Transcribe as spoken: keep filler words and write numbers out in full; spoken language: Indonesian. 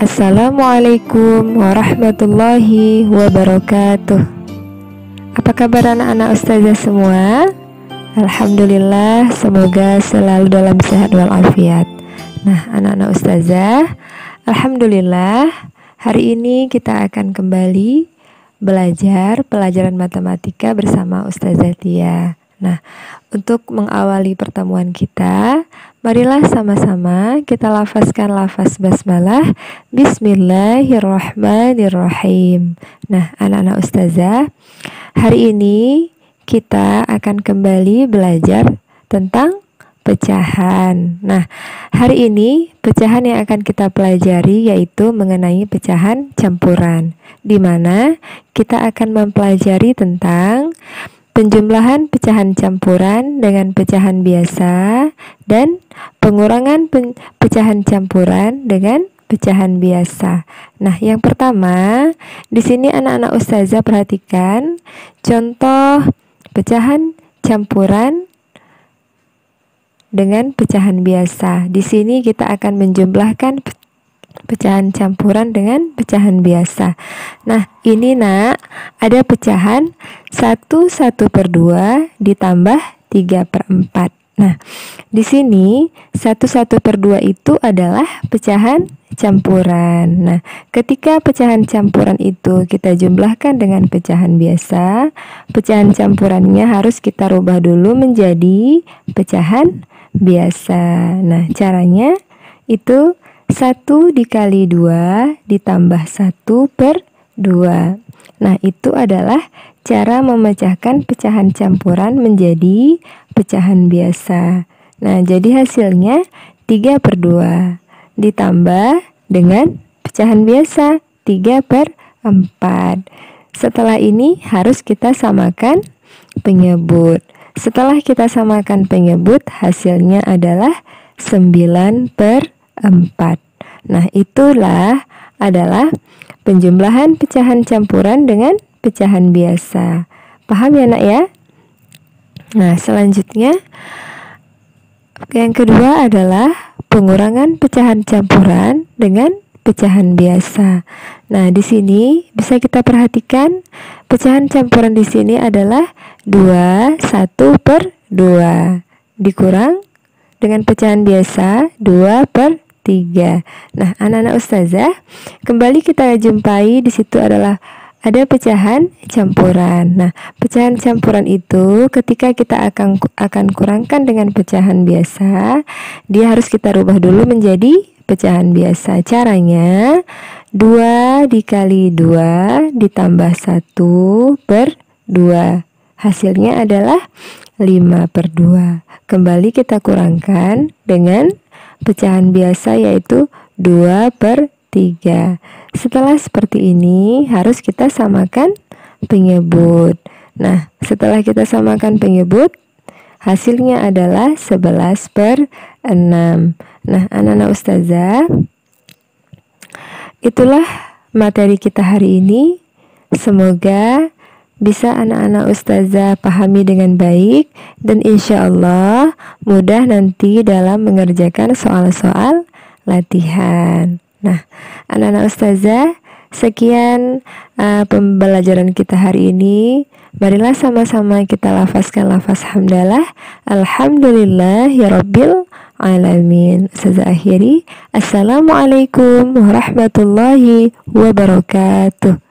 Assalamualaikum warahmatullahi wabarakatuh. Apa kabar anak-anak ustazah semua? Alhamdulillah, semoga selalu dalam sehat walafiat. Nah, anak-anak ustazah, alhamdulillah, hari ini kita akan kembali belajar pelajaran matematika bersama Ustazah Tia. Nah, untuk mengawali pertemuan kita, marilah sama-sama kita lafazkan lafaz basmalah. Bismillahirrahmanirrahim. Nah, anak-anak ustazah, hari ini kita akan kembali belajar tentang pecahan. Nah, hari ini pecahan yang akan kita pelajari yaitu mengenai pecahan campuran, di mana kita akan mempelajari tentang penjumlahan pecahan campuran dengan pecahan biasa dan pengurangan pen- pecahan campuran dengan pecahan biasa. Nah, yang pertama, di sini anak-anak ustazah perhatikan contoh pecahan campuran dengan pecahan biasa. Di sini kita akan menjumlahkan pecahan campuran dengan pecahan biasa. Nah, ini nak, ada pecahan satu satu per dua ditambah tiga per empat. Nah, di sini satu satu per dua itu adalah pecahan campuran. Nah, ketika pecahan campuran itu kita jumlahkan dengan pecahan biasa, pecahan campurannya harus kita rubah dulu menjadi pecahan biasa. Nah, caranya itu satu dikali dua ditambah satu per dua. Nah, itu adalah cara memecahkan pecahan campuran menjadi pecahan biasa. Nah, jadi hasilnya tiga per dua ditambah dengan pecahan biasa tiga per empat. Setelah ini harus kita samakan penyebut. Setelah kita samakan penyebut, hasilnya adalah sembilan per empat. Nah, itulah adalah penjumlahan pecahan campuran dengan pecahan biasa. Paham ya nak ya? Nah, selanjutnya yang kedua adalah pengurangan pecahan campuran dengan pecahan biasa. Nah, di sini bisa kita perhatikan pecahan campuran di sini adalah dua, satu per dua dikurang dengan pecahan biasa dua per tiga. Nah, anak-anak ustazah, kembali kita jumpai di situ adalah ada pecahan campuran. Nah, pecahan campuran itu ketika kita akan akan kurangkan dengan pecahan biasa, dia harus kita rubah dulu menjadi pecahan biasa. Caranya dua dikali dua ditambah satu per dua. Hasilnya adalah lima per dua. Kembali kita kurangkan dengan pecahan biasa yaitu dua per tiga. Setelah seperti ini harus kita samakan penyebut. Nah, setelah kita samakan penyebut, hasilnya adalah sebelas per enam. Nah, anak-anak ustazah, itulah materi kita hari ini. Semoga bisa anak-anak ustazah pahami dengan baik dan insya Allah mudah nanti dalam mengerjakan soal-soal latihan. Nah, anak-anak ustazah, sekian uh, pembelajaran kita hari ini. Marilah sama-sama kita lafazkan lafaz hamdalah. Alhamdulillah ya Rabbil alamin. Ustazah akhiri, assalamualaikum warahmatullahi wabarakatuh.